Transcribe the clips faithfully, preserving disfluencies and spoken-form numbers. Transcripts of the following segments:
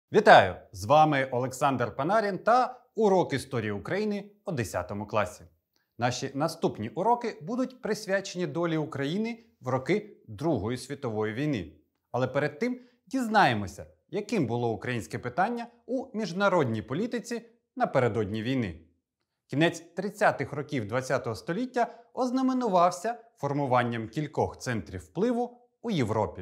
Вітаю! З вами Олександр Панарін та урок історії України у десятому класі. Наші наступні уроки будуть присвячені долі України в роки Другої світової війни. Але перед тим дізнаємося, яким було українське питання у міжнародній політиці напередодні війни. Кінець тридцятих років ХХ століття ознаменувався формуванням кількох центрів впливу у Європі.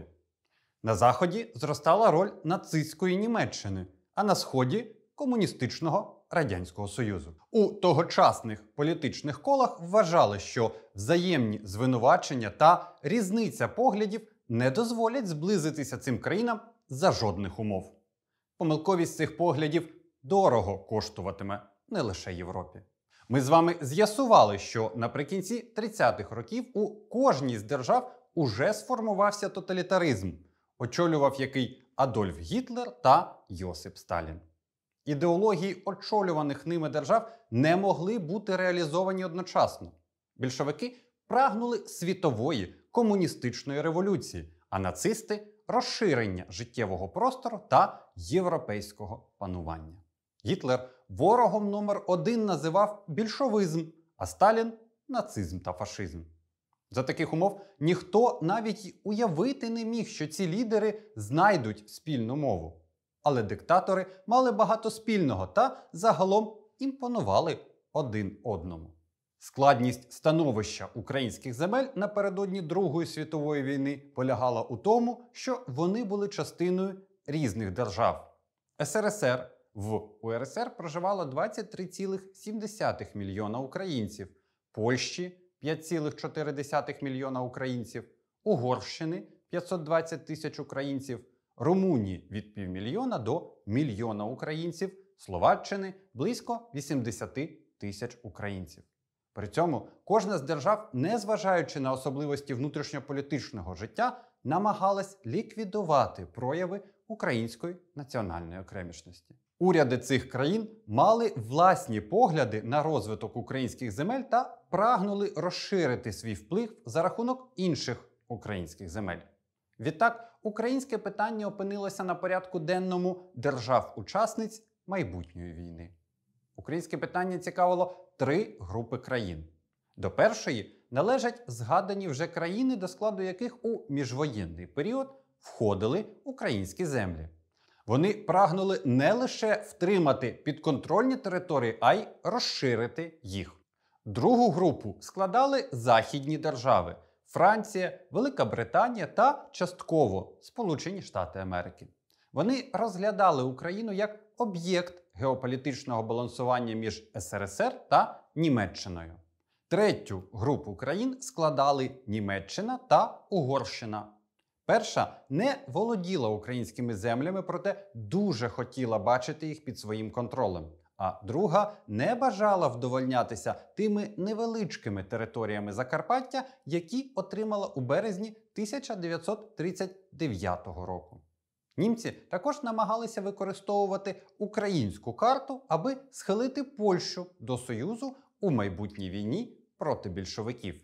На Заході зростала роль нацистської Німеччини, а на Сході – комуністичного Радянського Союзу. У тогочасних політичних колах вважали, що взаємні звинувачення та різниця поглядів не дозволять зблизитися цим країнам за жодних умов. Помилковість цих поглядів дорого коштуватиме не лише Європі. Ми з вами з'ясували, що наприкінці тридцятих років у кожній з держав уже сформувався тоталітаризм, очолював який Адольф Гітлер та Йосип Сталін. Ідеології очолюваних ними держав не могли бути реалізовані одночасно. Більшовики прагнули світової комуністичної революції, а нацисти – розширення життєвого простору та європейського панування. Гітлер ворогом номер один називав більшовизм, а Сталін – нацизм та фашизм. За таких умов ніхто навіть й уявити не міг, що ці лідери знайдуть спільну мову. Але диктатори мали багато спільного та загалом імпонували один одному. Складність становища українських земель напередодні Другої світової війни полягала у тому, що вони були частиною різних держав. СРСР. В УРСР проживало двадцять три цілих сім десятих мільйона українців, Польщі – п'ять цілих чотири десятих мільйона українців, Угорщини – п'ятсот двадцять тисяч українців, Румунії – від півмільйона до мільйона українців, Словаччини – близько вісімдесят тисяч українців. При цьому кожна з держав, незважаючи на особливості внутрішньополітичного життя, намагалась ліквідувати прояви української національної окремішності. Уряди цих країн мали власні погляди на розвиток українських земель та прагнули розширити свій вплив за рахунок інших українських земель. Відтак, українське питання опинилося на порядку денному держав-учасниць майбутньої війни. Українське питання цікавило три групи країн. До першої належать згадані вже країни, до складу яких у міжвоєнний період входили українські землі. Вони прагнули не лише втримати підконтрольні території, а й розширити їх. Другу групу складали західні держави – Франція, Велика Британія та, частково, Сполучені Штати Америки. Вони розглядали Україну як об'єкт геополітичного балансування між СРСР та Німеччиною. Третю групу країн складали Німеччина та Угорщина. Перша не володіла українськими землями, проте дуже хотіла бачити їх під своїм контролем. А друга не бажала вдовольнятися тими невеличкими територіями Закарпаття, які отримала у березні тисяча дев'ятсот тридцять дев'ятого року. Німці також намагалися використовувати українську карту, аби схилити Польщу до Союзу у майбутній війні проти більшовиків.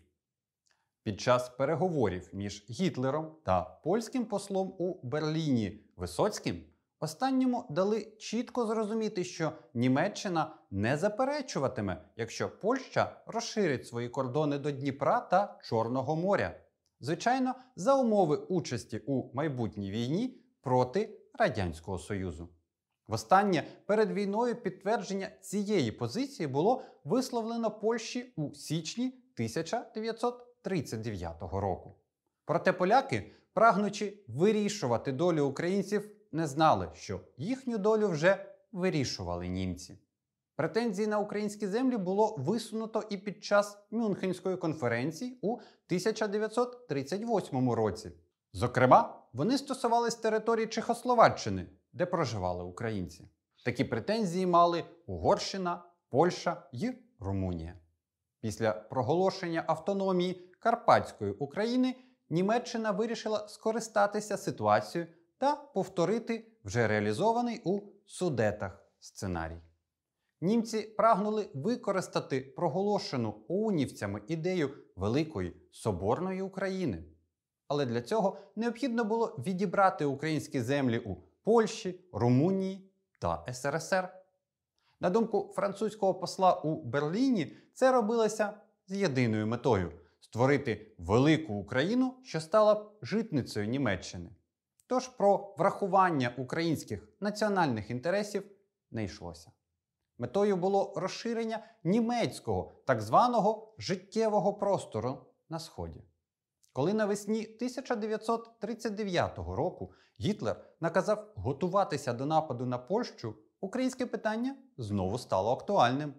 Під час переговорів між Гітлером та польським послом у Берліні Висоцьким останньому дали чітко зрозуміти, що Німеччина не заперечуватиме, якщо Польща розширить свої кордони до Дніпра та Чорного моря. Звичайно, за умови участі у майбутній війні проти Радянського Союзу. Востаннє перед війною підтвердження цієї позиції було висловлено Польщі у січні тисяча дев'ятсот тридцять дев'ятого року. Проте поляки, прагнучи вирішувати долю українців, не знали, що їхню долю вже вирішували німці. Претензії на українські землі було висунуто і під час Мюнхенської конференції у тисяча дев'ятсот тридцять восьмому році. Зокрема, вони стосувались території Чехословаччини, де проживали українці. Такі претензії мали Угорщина, Польща і Румунія. Після проголошення автономії Карпатської України Німеччина вирішила скористатися ситуацією та повторити вже реалізований у Судетах сценарій. Німці прагнули використати проголошену оунівцями ідею Великої Соборної України. Але для цього необхідно було відібрати українські землі у Польщі, Румунії та ес ер ес ер. На думку французького посла у Берліні, це робилося з єдиною метою – створити велику Україну, що стала б житницею Німеччини. Тож про врахування українських національних інтересів не йшлося. Метою було розширення німецького так званого життєвого простору на Сході. Коли навесні тисяча дев'ятсот тридцять дев'ятого року Гітлер наказав готуватися до нападу на Польщу, українське питання знову стало актуальним.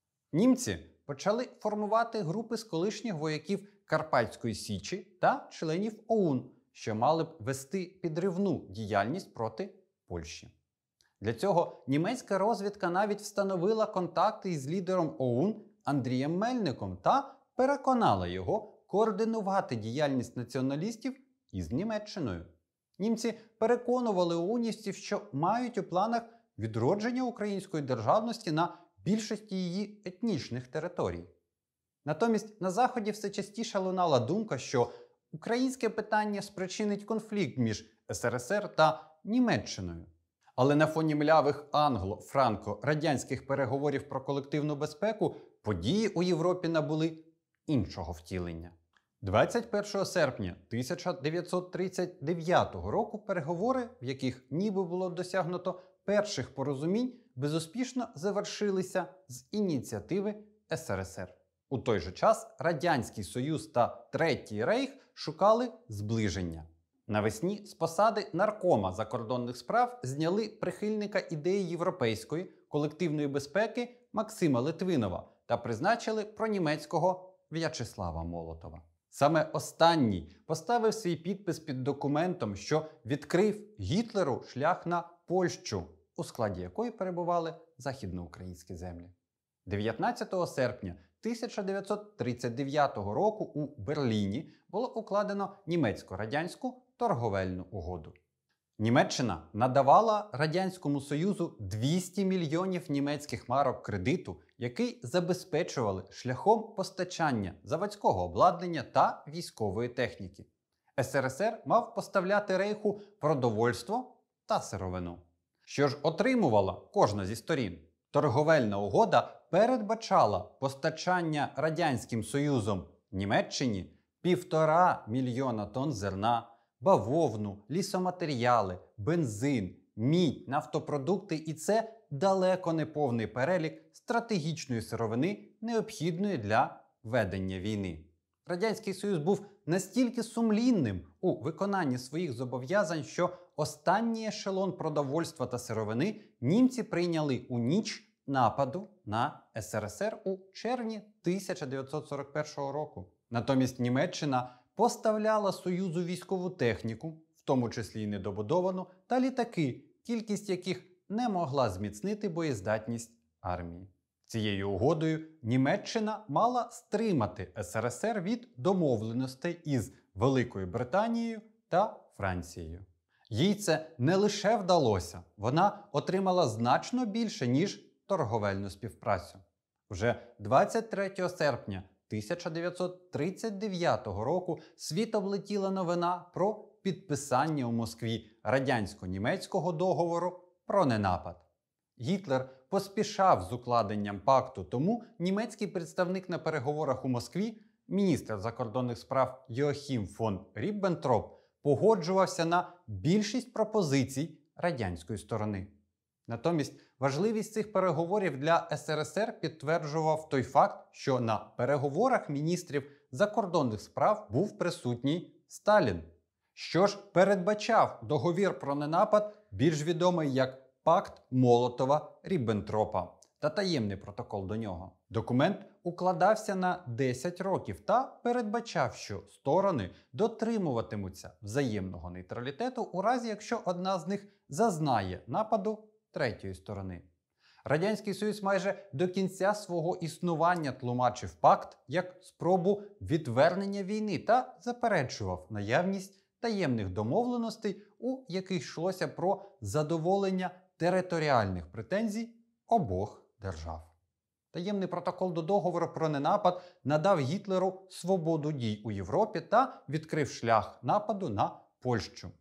Німці почали формувати групи з колишніх вояків Карпатської Січі та членів о у ен, що мали б вести підривну діяльність проти Польщі. Для цього німецька розвідка навіть встановила контакти із лідером о у ен Андрієм Мельником та переконала його координувати діяльність націоналістів із Німеччиною. Німці переконували оунівців, що мають у планах відродження української державності на більшості її етнічних територій. Натомість на Заході все частіше лунала думка, що українське питання спричинить конфлікт між ес ер ес ер та Німеччиною. Але на фоні млявих англо-франко-радянських переговорів про колективну безпеку події у Європі набули іншого втілення. двадцять першого серпня тисяча дев'ятсот тридцять дев'ятого року переговори, в яких ніби було досягнуто перших порозумінь, безуспішно завершилися з ініціативи ес ер ес ер. У той же час Радянський Союз та Третій Рейх шукали зближення. Навесні з посади наркома закордонних справ зняли прихильника ідеї європейської колективної безпеки Максима Литвинова та призначили пронімецького В'ячеслава Молотова. Саме останній поставив свій підпис під документом, що відкрив Гітлеру шлях на Польщу, у складі якої перебували західноукраїнські землі. дев'ятнадцятого серпня тисяча дев'ятсот тридцять дев'ятого року у Берліні було укладено німецько-радянську торговельну угоду. Німеччина надавала Радянському Союзу двісті мільйонів німецьких марок кредиту, який забезпечували шляхом постачання заводського обладнання та військової техніки. ес ер ес ер мав поставляти Рейху продовольство та сировину. Що ж отримувала кожна зі сторін? Торговельна угода передбачала постачання Радянським Союзом Німеччині півтора мільйона тонн зерна, бавовну, лісоматеріали, бензин, мідь, нафтопродукти і це далеко не повний перелік стратегічної сировини, необхідної для ведення війни. Радянський Союз був настільки сумлінним у виконанні своїх зобов'язань, що останній ешелон продовольства та сировини німці прийняли у ніч нападу на ес ер ес ер у червні тисяча дев'ятсот сорок першого року. Натомість Німеччина поставляла Союзу військову техніку, в тому числі й недобудовану, та літаки, кількість яких не могла зміцнити боєздатність армії. Цією угодою Німеччина мала стримати ес ер ес ер від домовленостей із Великою Британією та Францією. Їй це не лише вдалося, вона отримала значно більше, ніж торговельну співпрацю. Вже двадцять третього серпня тисяча дев'ятсот тридцять дев'ятого року світ облетіла новина про підписання у Москві радянсько-німецького договору про ненапад. Гітлер поспішав з укладенням пакту, тому німецький представник на переговорах у Москві, міністр закордонних справ Йоахім фон Ріббентроп, погоджувався на більшість пропозицій радянської сторони. Натомість важливість цих переговорів для ес ер ес ер підтверджував той факт, що на переговорах міністрів закордонних справ був присутній Сталін. Що ж передбачав договір про ненапад, більш відомий як Пакт Молотова-Ріббентропа та таємний протокол до нього. Документ укладався на десять років та передбачав, що сторони дотримуватимуться взаємного нейтралітету у разі, якщо одна з них зазнає нападу третьої сторони. Радянський Союз майже до кінця свого існування тлумачив пакт як спробу відвернення війни та заперечував наявність таємних домовленостей, у яких йшлося про задоволення територіальних претензій обох держав. Таємний протокол до договору про ненапад надав Гітлеру свободу дій у Європі та відкрив шлях нападу на Польщу.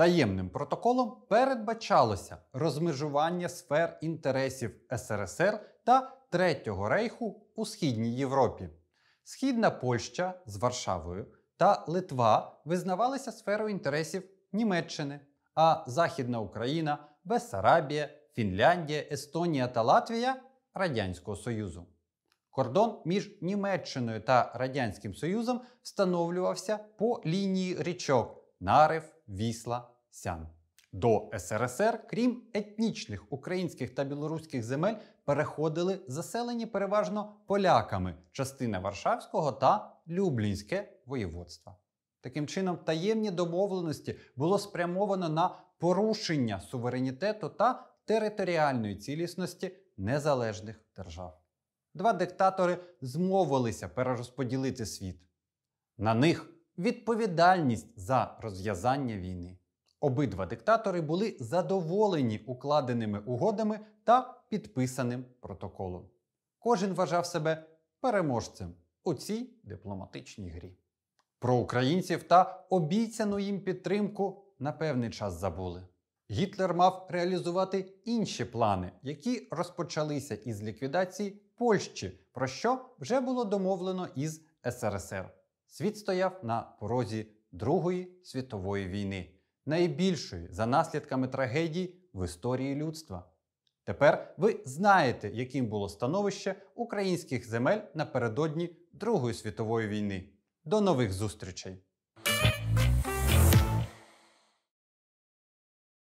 Таємним протоколом передбачалося розмежування сфер інтересів ес ер ес ер та Третього рейху у Східній Європі. Східна Польща з Варшавою та Литва визнавалися сферою інтересів Німеччини, а Західна Україна, Бессарабія, Фінляндія, Естонія та Латвія – Радянського Союзу. Кордон між Німеччиною та Радянським Союзом встановлювався по лінії річок Нарев, Вісла, Сян. До ес ер ес ер, крім етнічних українських та білоруських земель, переходили заселені переважно поляками частина Варшавського та Люблінське воєводства. Таким чином, таємні домовленості було спрямовано на порушення суверенітету та територіальної цілісності незалежних держав. Два диктатори змовилися перерозподілити світ. На них відповідальність за розв'язання війни. Обидва диктатори були задоволені укладеними угодами та підписаним протоколом. Кожен вважав себе переможцем у цій дипломатичній грі. Про українців та обіцяну їм підтримку на певний час забули. Гітлер мав реалізувати інші плани, які розпочалися із ліквідації Польщі, про що вже було домовлено із ес ер ес ер. Світ стояв на порозі Другої світової війни, найбільшої за наслідками трагедій в історії людства. Тепер ви знаєте, яким було становище українських земель напередодні Другої світової війни. До нових зустрічей!